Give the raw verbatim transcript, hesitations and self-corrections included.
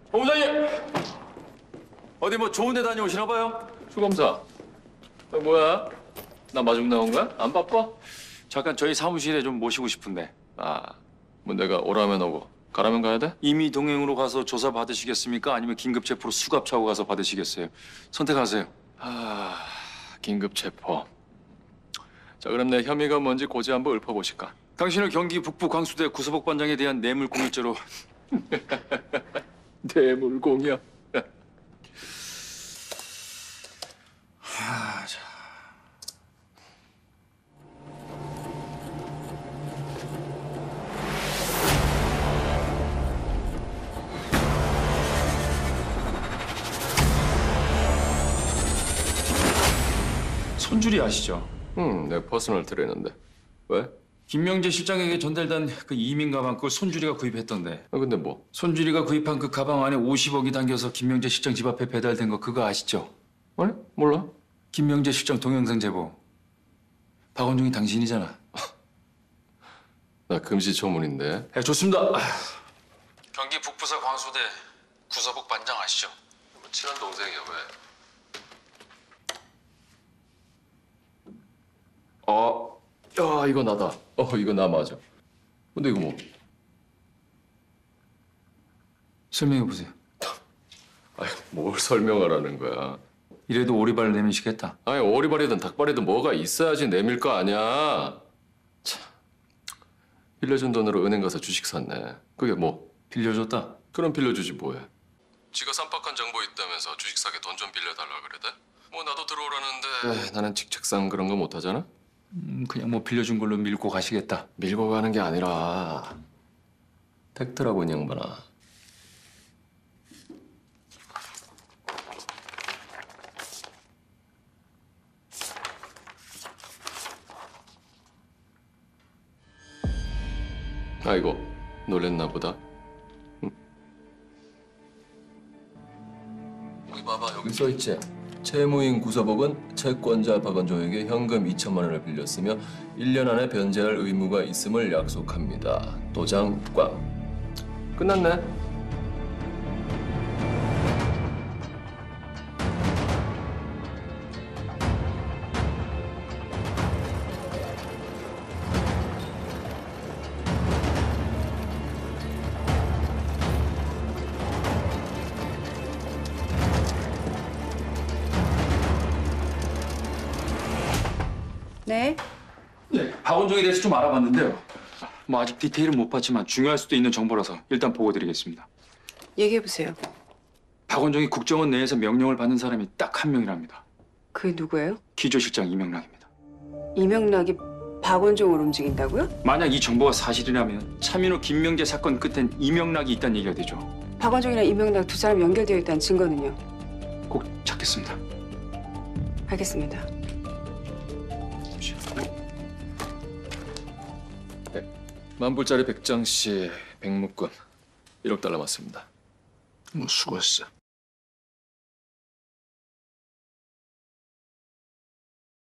본부장님! 어디 뭐 좋은 데 다녀오시나 봐요? 추검사. 아, 뭐야? 나 마중 나온 거야? 안 바빠? 잠깐 저희 사무실에 좀 모시고 싶은데. 아, 뭐 내가 오라면 오고 가라면 가야 돼? 임의 동행으로 가서 조사 받으시겠습니까? 아니면 긴급 체포로 수갑 차고 가서 받으시겠어요? 선택하세요. 아, 긴급 체포. 자, 그럼 내 혐의가 뭔지 고지 한번 읊어보실까? 당신을 경기 북부 광수대 구서복 반장에 대한 뇌물 공여죄로. 뇌물 공여. 하, 자. 손줄이 아시죠? 응, 내 퍼스널 트레이너인데. 왜? 김명재 실장에게 전달된 그 이민 가방 그걸 손주리가 구입했던데. 아, 근데 뭐? 손주리가 구입한 그 가방 안에 오십억이 담겨서 김명재 실장 집 앞에 배달된 거 그거 아시죠? 아니, 몰라. 김명재 실장 동영상 제보. 박원종이 당신이잖아. 나 금시초문인데. 네, 좋습니다. 아, 경기 북부서 광수대 구서복 반장 아시죠? 뭐 친한 동생이야, 왜? 아, 야, 이거 나다. 어, 이거 나 맞아. 근데 이거 뭐? 설명해 보세요. 아유, 뭘 설명하라는 거야. 이래도 오리발을 내미시겠다. 아니, 오리발이든 닭발이든 뭐가 있어야지 내밀 거 아니야. 참, 빌려준 돈으로 은행 가서 주식 샀네. 그게 뭐? 빌려줬다. 그럼 빌려주지 뭐해. 지가 쌈박한 정보 있다면서 주식 사게 돈 좀 빌려달라 그래대? 뭐 나도 들어오라는데 에이, 나는 직책상 그런 거 못하잖아? 음, 그냥 뭐 빌려준 걸로 밀고 가시겠다. 밀고 가는 게 아니라 팩트라고 이 양반아. 아이고, 놀랬나 보다. 응? 여기 봐봐, 여기 써 있지? 채무인 구서복은 채권자 박원종에게 현금 이천만 원을 빌렸으며 일 년 안에 변제할 의무가 있음을 약속합니다. 도장 꽝. 끝났네. 네? 네, 박원종에 대해서 좀 알아봤는데요. 뭐 아직 디테일은 못 봤지만 중요할 수도 있는 정보라서 일단 보고드리겠습니다. 얘기해보세요. 박원종이 국정원 내에서 명령을 받는 사람이 딱 한 명이랍니다. 그게 누구예요? 기조실장 이명락입니다. 이명락이 박원종을 움직인다고요? 만약 이 정보가 사실이라면 차민호 김명재 사건 끝엔 이명락이 있다는 얘기가 되죠. 박원종이랑 이명락 두 사람 연결되어 있다는 증거는요? 꼭 찾겠습니다. 알겠습니다. 만불짜리 백 장씩 백묶음 일억 달러 맞습니다. 뭐 수고했어.